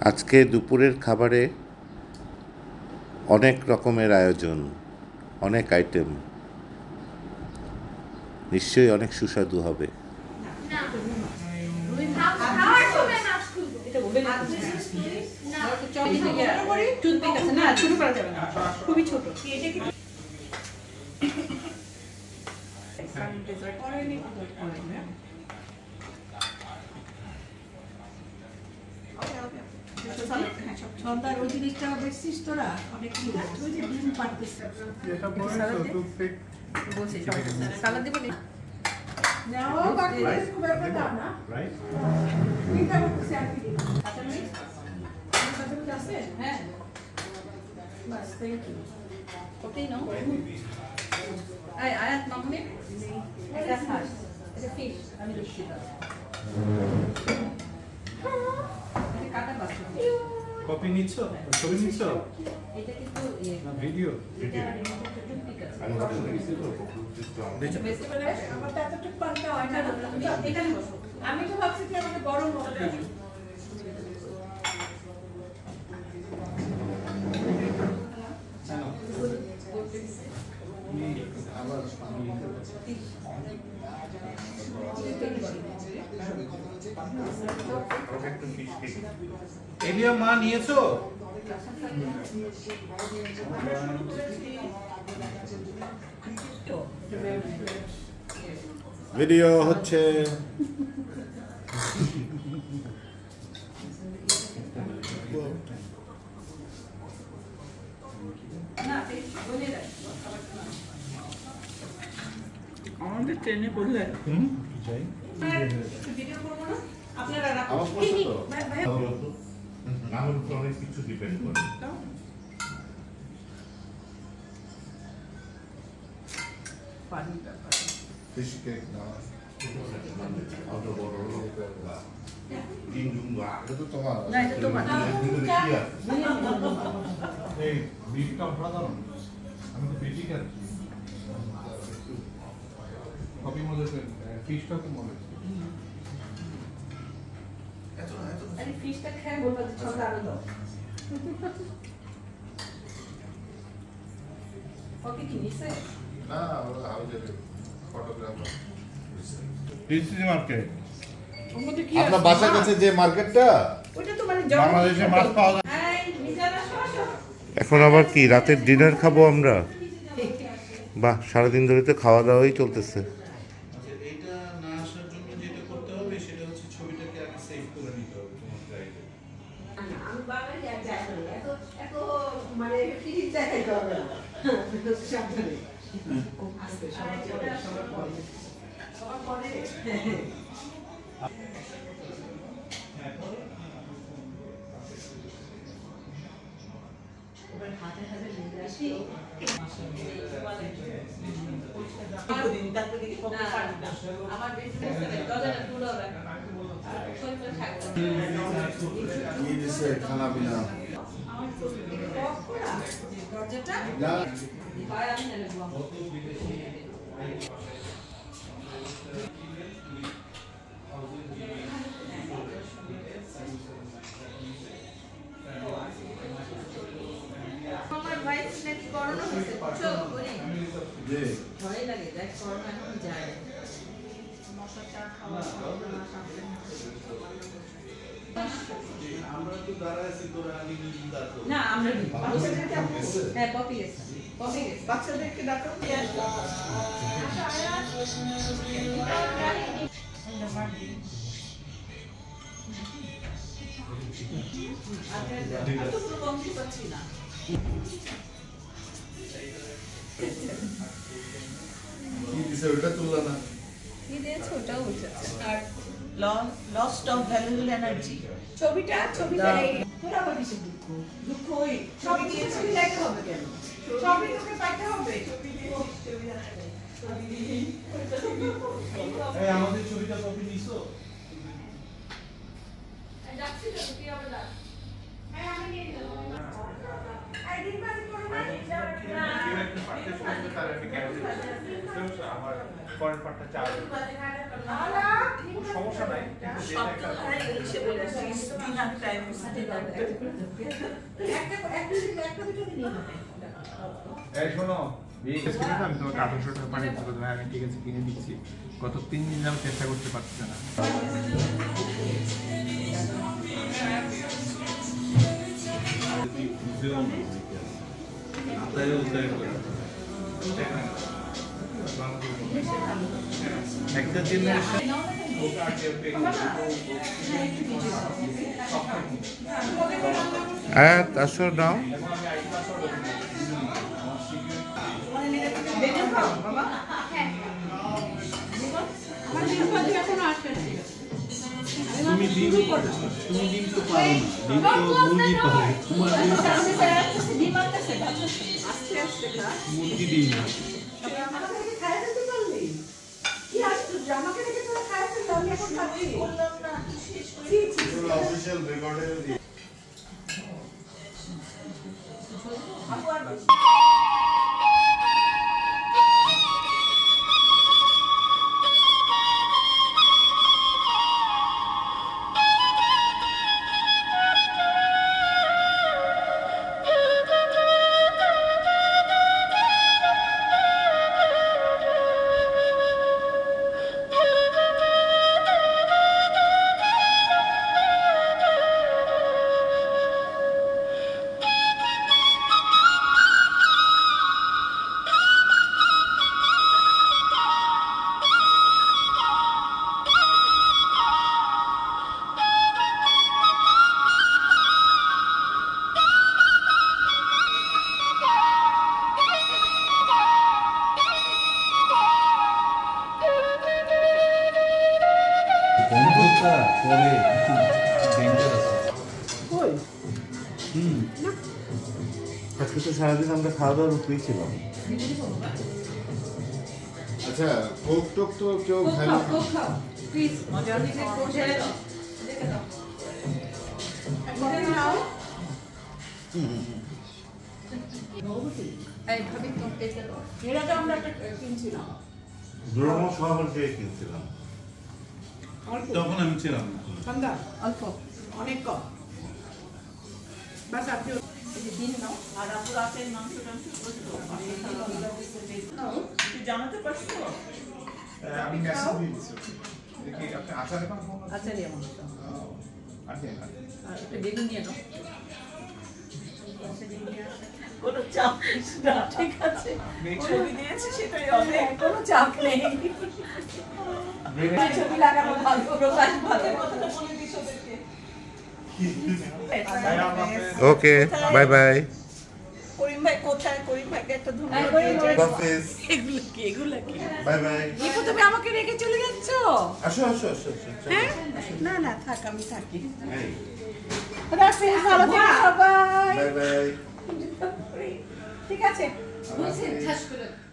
আজকে দুপুরের খাবারে অনেক রকমের আয়োজন, অনেক আইটেম, নিশ্চয়ই অনেক সুস্বাদু হবে। খুবই ছোট। সন্ধ্যার ওই জিনিসটা দেখছিস তোরা অনেক ওই যে ডিম পারতেছে সালাদ দিব নি নাও বাকি খুব একটা দাম না রাইট তিনটা করতেছি আর কি আচ্ছা মিস কাছে আছে হ্যাঁ বাস থ্যাংক ইউ ওকে নো আই আয়াত মামনি এটা ফার্স্ট এটা ফিশ আমি দেখছি কপি নিচ্ছ ছবি নিচ্ছ এটা কিন্তু ভিডিও আমার তো এতটুকু পান্তা হয় না এখানে বসো আমি তো ভাবছি যে আমাকে বড় মশলা এলিয়া মা নিয়েছো ভিডিও হচ্ছে। আমাদের ট্রেনে পড়লে চাই ভিডিও করব না আপনারা আমার পছন্দ নামের উপর অনেক কিছু ডিপেন্ড করে। ফিশ কেক না অত বড় তিন জুমা এটা তো তোমার না এটা তোমার এই বিফটা অসাধারণ আমি তো বেশি খাচ্ছি কপি মনে হচ্ছে ফিশটা খুব মনে হচ্ছে আরে ফিশটা খেয়ে বলবা যে ছটা আরো দাও ওকে কি নিছে না ওরা হাউজের ফটোগ্রাফার ডিসি মার্কেট ওর মধ্যে কি আপনার বাসার কাছে যে মার্কেটটা ওটা তো মানে বাংলাদেশে মাছ পাওয়া যায় এই মিজানা শশা এখন আবার কি রাতের ডিনার খাবো আমরা? বাহ, সারাদিন ধরে তো খাওয়া দাওয়াই চলতেছে। এইটা না আসার জন্য যেটা করতে হবে সেটা হচ্ছে ছবিটাকে আগে সেভ করে নিতে হবে তোমার গাইডে আমি বাঙালি আর যাই না এত এত মানে ফিরিং দেখাইতে হবে না সাবধানে আস্তে সবার পরে সবার পরে হাতে হাতে লেগে আসি আমার বেশি দরজাটা তুলো খানা পিনা দরজাটা পায় আমি না আমার ভাই নাকি করোনা হয়েছে বুঝছো করি ভয় লাগে দেখ করোনা এখন যায় মশা চা খাওয়া আমরা তো দাঁড়াইছি তোরা আগে না আমরা হ্যাঁ পপি গেছে বাচ্চাদেরকে ডাক্তার দিয়ে আসো ওটা তুললা না আর লস্ট অফ ভ্যালুয়েবল এনার্জি ছবিটা তোরা আবার কিসের দুঃখ ওই ছবি দেখতে হবে কেন ছবি তোকে পাইতে হবে এই আমাদের ছবিটা কপি নিছো যাচ্ছি তো তুই আবার যা হ্যাঁ আমি নিয়ে যাব আইডি কার্ড করো না আমার পরের পার্টটা চার সমস্যা নাই আমি তোমাকে 1800 টাকা পাঠিয়ে দেবো, আমি ঠিক আছে কিনে দিচ্ছি। গত 3 দিন আমি চেষ্টা করতে পারছি না। একটা জেনারেশন আসো নাও। তুমি ডিম তো পারো না, ডিম তো মুরগি পারে। তোমার মুরগি ডিম না। অফিশিয়াল রেকর্ডে গন্ধটা পরে ডেঞ্জারাস। আজকে তো সারাদিন আমরা খাওয়া দাওয়ার উপরেই ছিলাম। আচ্ছা কোক টোক তো কেউ খায় না? ব্রহ্ম শহর থেকে কিনছিলাম। তখন আমি ছিলাম না। ঠান্ডা অল্প অনেক কম বাস আপনি জানাতে পারছো? আমি মেসেজ দিয়ে দিচ্ছি। দেখি আপনি আচার এখন আচ্ছা নিয়ে আমার আছে আর একটা বেগুন নিয়ে নাও। কোনো চাপ না, ঠিক আছে। ছবি দিয়েছি সেটাই অনেক, কোনো চাপ নেই। ছবি লাগানো ভালো, প্রকাশ ভালো। কথাটা বলে দিস ওদেরকে। Okay bye bye. করিম ভাই কোথায়? করিম ভাইকে একটা ধন্যবাদ। এগুলো কি? Bye bye. নিপু তুমি আমাকে রেখে চলে যাচ্ছ? আসো আসো আসো আসো। হ্যাঁ না না থাক, আমি থাকি। এই, রাখি, ভালো থেকো সবাই। Bye bye. ঠিক আছে। আল্লাহ হাফেজ।